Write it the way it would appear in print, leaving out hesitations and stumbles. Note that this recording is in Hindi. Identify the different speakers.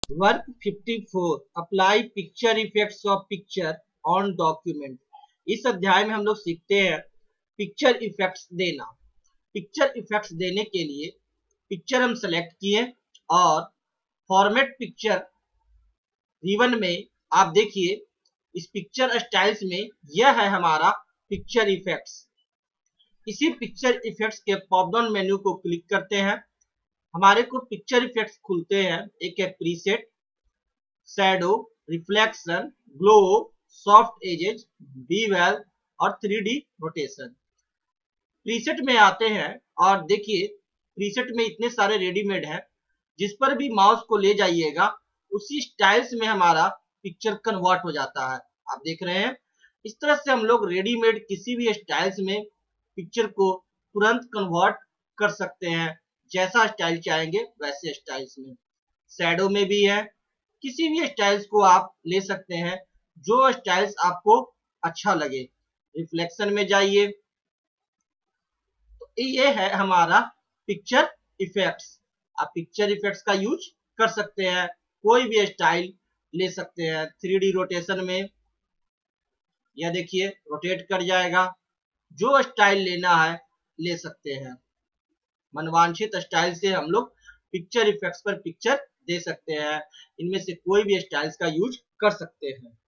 Speaker 1: Work 54 apply picture effects of picture on document. इस अध्याय में हम लोग सीखते हैं पिक्चर इफेक्ट्स देना। पिक्चर इफेक्ट्स देने के लिए पिक्चर हम सेलेक्ट किए और फॉर्मेट पिक्चर रिबन में आप देखिए इस पिक्चर स्टाइल्स में यह है हमारा पिक्चर इफेक्ट्स। इसी पिक्चर इफेक्ट्स के पॉप डाउन मेन्यू को क्लिक करते हैं, हमारे को पिक्चर इफेक्ट्स खुलते हैं। एक है preset, shadow, reflection, glow, soft edges, bevel और 3D रोटेशन। प्रीसेट में आते हैं और देखिए प्रीसेट में इतने सारे रेडीमेड हैं, जिस पर भी माउस को ले जाइएगा उसी स्टाइल्स में हमारा पिक्चर कन्वर्ट हो जाता है। आप देख रहे हैं इस तरह से हम लोग रेडीमेड किसी भी स्टाइल्स में पिक्चर को तुरंत कन्वर्ट कर सकते हैं, जैसा स्टाइल चाहेंगे वैसे स्टाइल्स में। शैडो में भी है, किसी भी स्टाइल्स को आप ले सकते हैं जो स्टाइल्स आपको अच्छा लगे। रिफ्लेक्शन में जाइए, तो ये है हमारा पिक्चर इफेक्ट्स। आप पिक्चर इफेक्ट्स का यूज कर सकते हैं, कोई भी स्टाइल ले सकते हैं। 3D रोटेशन में यह देखिए रोटेट कर जाएगा, जो स्टाइल लेना है ले सकते हैं। मनवांछित स्टाइल से हम लोग पिक्चर इफेक्ट्स पर पिक्चर दे सकते हैं, इनमें से कोई भी स्टाइल्स का यूज कर सकते हैं।